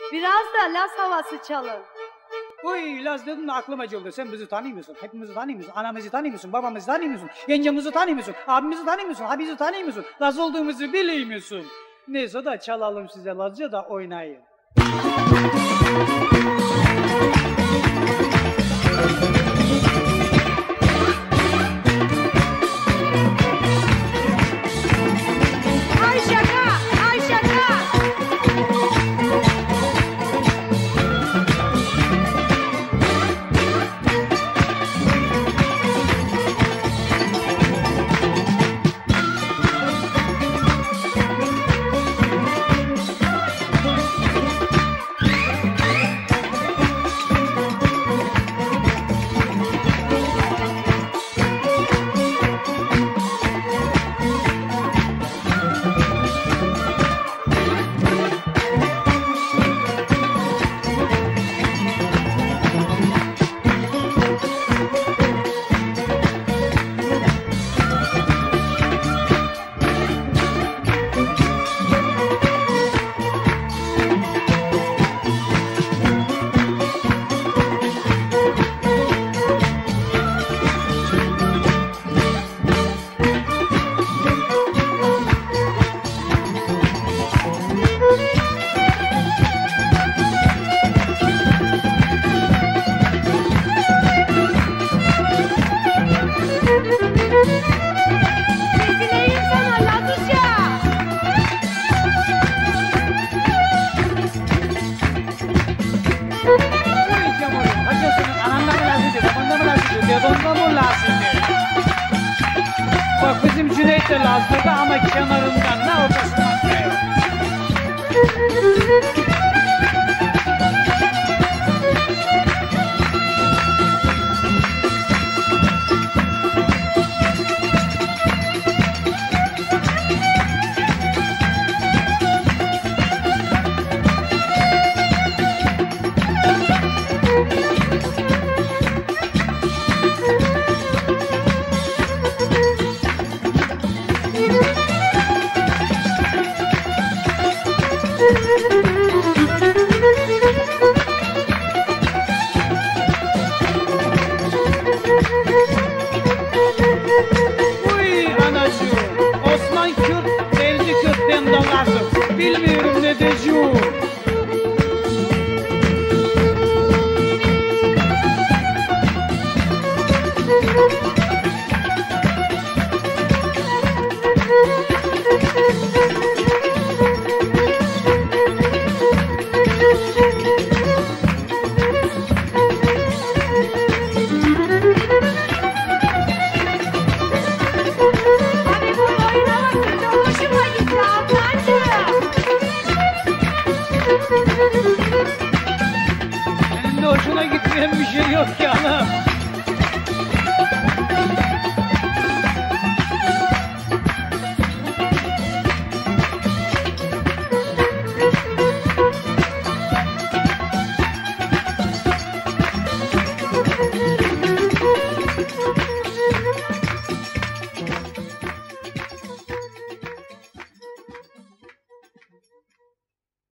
Biraz da Laz havası çalın. Uy, Laz dedin de aklıma geldi. Sen bizi tanıyor musun? Hepimizi tanıyor musun? Anamızı tanıyor musun? Babamızı tanıyor musun? Yengemizi tanıyor musun? Abimizi tanıyor musun? Abimizi tanıyor musun? Laz olduğumuzu biliyor musun? Neyse da çalalım size Lazca da oynayın. Bak bizim Cüneyt de Laz'da ama kenarından ne ortasından kayıyor. Bilmiyorum ne diyeceğim. Senin de hoşuna gitmeyen bir şey yok ki hanım.